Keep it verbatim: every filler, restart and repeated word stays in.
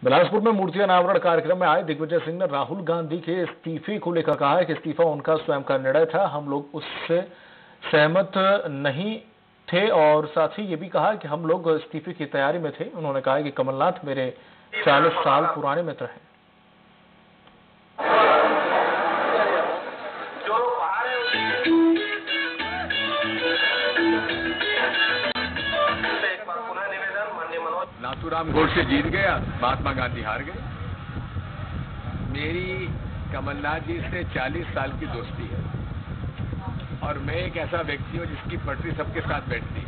बिलासपुर में मूर्ति अनावरण कार्यक्रम में आए दिग्विजय सिंह ने राहुल गांधी के इस्तीफे को लेकर कहा है कि इस्तीफा उनका स्वयं का निर्णय था, हम लोग उससे सहमत नहीं थे और साथ ही ये भी कहा कि हम लोग इस्तीफे की तैयारी में थे। उन्होंने कहा कि कमलनाथ मेरे चालीस साल पुराने मित्र हैं। नाथूराम गोडसे जीत गया, महात्मा गांधी हार गए। मेरी कमलनाथ जी से चालीस साल की दोस्ती है और मैं एक ऐसा व्यक्ति हूं जिसकी पटरी सबके साथ बैठती है।